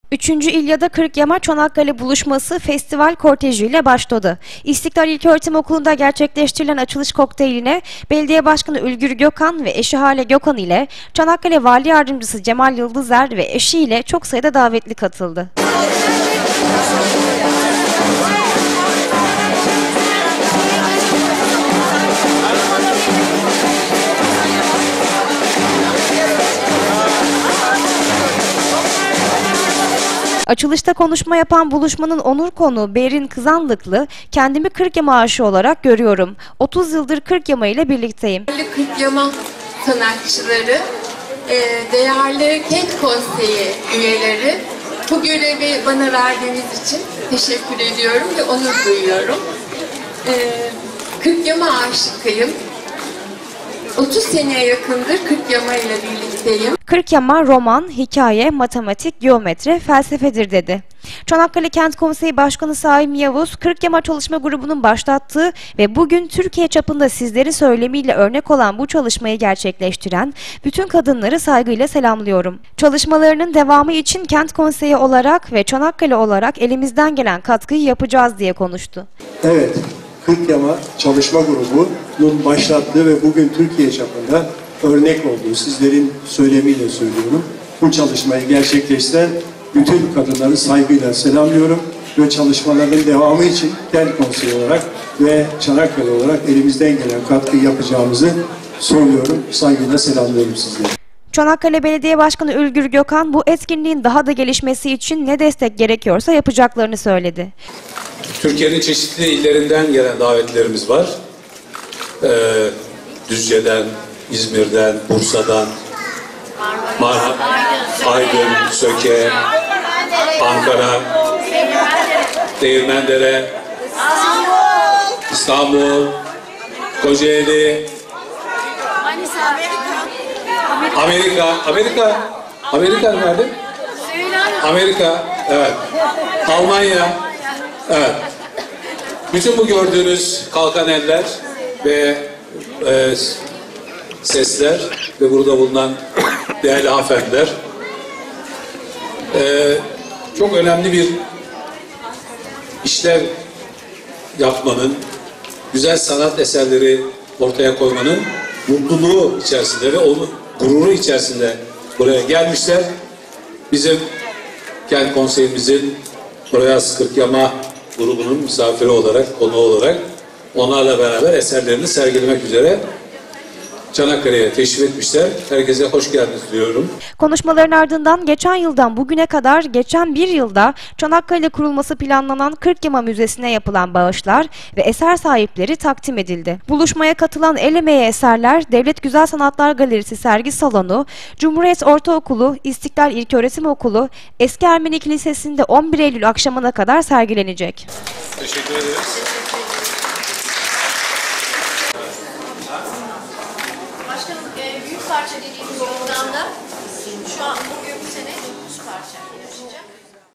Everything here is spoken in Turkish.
3. İlyada Kırıkyama Çanakkale buluşması festival kortejiyle başladı. İstiklal İlköğretim Okulu'nda gerçekleştirilen açılış kokteyline Belediye Başkanı Ülgür Gökhan ve eşi Hale Gökhan ile Çanakkale Vali Yardımcısı Cemal Yıldızer ve eşiyle çok sayıda davetli katıldı. Açılışta konuşma yapan buluşmanın onur konuğu Berin Kızanlıklı, kendimi Kırıkyama aşığı olarak görüyorum. 30 yıldır Kırıkyama ile birlikteyim. Kırıkyama sanatçıları, değerli Kent Konseyi üyeleri, bu görevi bana verdiğiniz için teşekkür ediyorum ve onur duyuyorum. Kırıkyama aşıkıyım. 30 seneye yakındır Kırıkyama ile birlikteyim. Kırıkyama roman, hikaye, matematik, geometri, felsefedir dedi. Çanakkale Kent Konseyi Başkanı Saim Yavuz, Kırıkyama Çalışma Grubu'nun başlattığı ve bugün Türkiye çapında sizlerin söylemiyle örnek olan bu çalışmayı gerçekleştiren bütün kadınları saygıyla selamlıyorum. Çalışmalarının devamı için Kent Konseyi olarak ve Çanakkale olarak elimizden gelen katkıyı yapacağız diye konuştu. Evet, Kırıkyama Çalışma Grubu'nun başlattığı ve bugün Türkiye çapında örnek olduğu sizlerin söylemiyle söylüyorum. Bu çalışmayı gerçekleştiren bütün kadınları saygıyla selamlıyorum ve çalışmaların devamı için Kent Konseyi olarak ve Çanakkale olarak elimizden gelen katkıyı yapacağımızı söylüyorum. Saygıyla selamlıyorum sizleri. Çanakkale Belediye Başkanı Ülgür Gökhan bu etkinliğin daha da gelişmesi için ne destek gerekiyorsa yapacaklarını söyledi. Türkiye'nin çeşitli illerinden gelen davetlerimiz var. Düzce'den, İzmir'den, Bursa'dan, Aydın, Söke, Ankara, Değirmendere, İstanbul, Kocaeli, Amerika nerede? Amerika, evet. Almanya, evet. Bütün bu gördüğünüz kalkan eller ve sesler ve burada bulunan değerli hanımefendiler çok önemli bir işler yapmanın, güzel sanat eserleri ortaya koymanın mutluluğu içerisinde ve onun gururu içerisinde buraya gelmişler. Bizim Kent Konseyimizin buraya Kırıkyama grubunun misafiri olarak, konuğu olarak onlarla beraber eserlerini sergilemek üzere Çanakkale'ye teşrif etmişler. Herkese hoş geldiniz diyorum. Konuşmaların ardından geçen yıldan bugüne kadar geçen bir yılda Çanakkale'de kurulması planlanan Kırıkyama Müzesi'ne yapılan bağışlar ve eser sahipleri takdim edildi. Buluşmaya katılan el emeği eserler Devlet Güzel Sanatlar Galerisi Sergi Salonu, Cumhuriyet Ortaokulu, İstiklal İlköğretim Okulu, Eski Ermeni Kilisesi'nde 11 Eylül akşamına kadar sergilenecek. Teşekkür ederiz. Başkanım, büyük parça dediğimiz ortamda şu an bugün bu sene 9 parça yarışacak.